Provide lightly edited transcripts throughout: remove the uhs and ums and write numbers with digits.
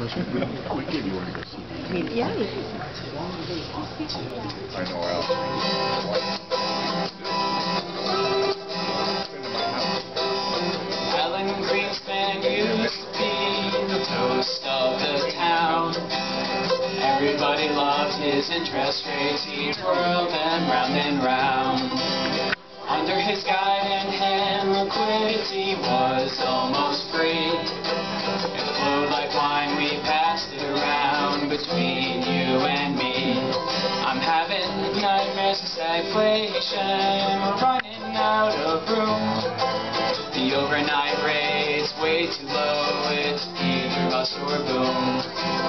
We give you one to go see me. I mean, yeah. I know where else. Alan Greenspan used to be the toast of the town. Everybody loved his interest rates, he twirled them round and round. Under his guide and hand, liquidity was almost free. It flowed like wine, we passed it around between you and me. I'm having nightmares of stagflation, we're running out of room. The overnight rate's way too low, it's either bust or boom.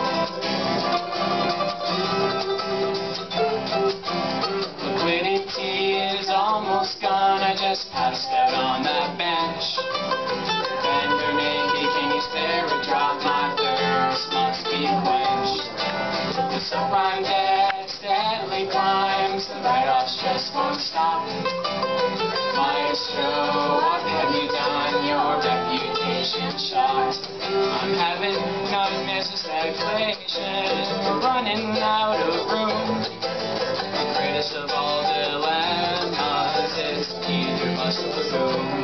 Liquidity is almost gone, I just passed out on that bench. Ben Bernanke, can you spare a drop? My thirst must be quenched. The subprime debt steadily climbs, the write-offs just won't stop. Maestro, what have you done? Your reputation shot. I'm having nightmares of stagflation, we're running out of room. The greatest of all dilemmas is either bust or boom.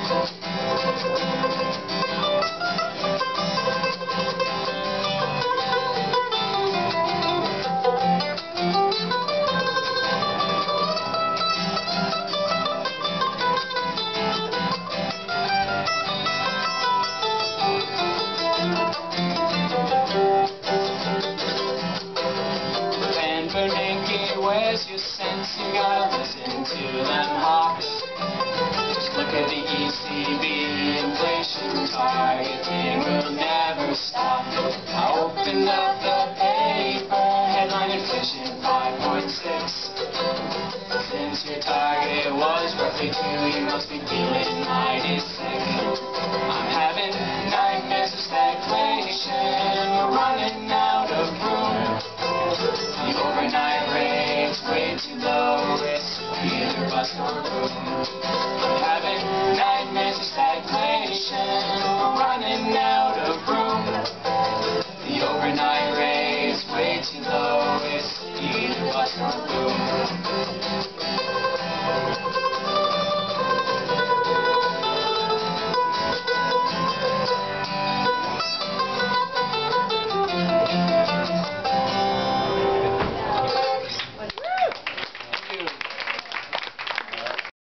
Bernanke, where's your sense? You gotta listen to them hawks. Just look at the ECB, inflation targeting will never stop. I opened up the paper, headline inflation 5.6. Since your target was roughly 2, you must be feeling mighty sick. I'm having nightmares of stagflation, we're running out of room. The overnight rate's way too low, it's either bust or boom.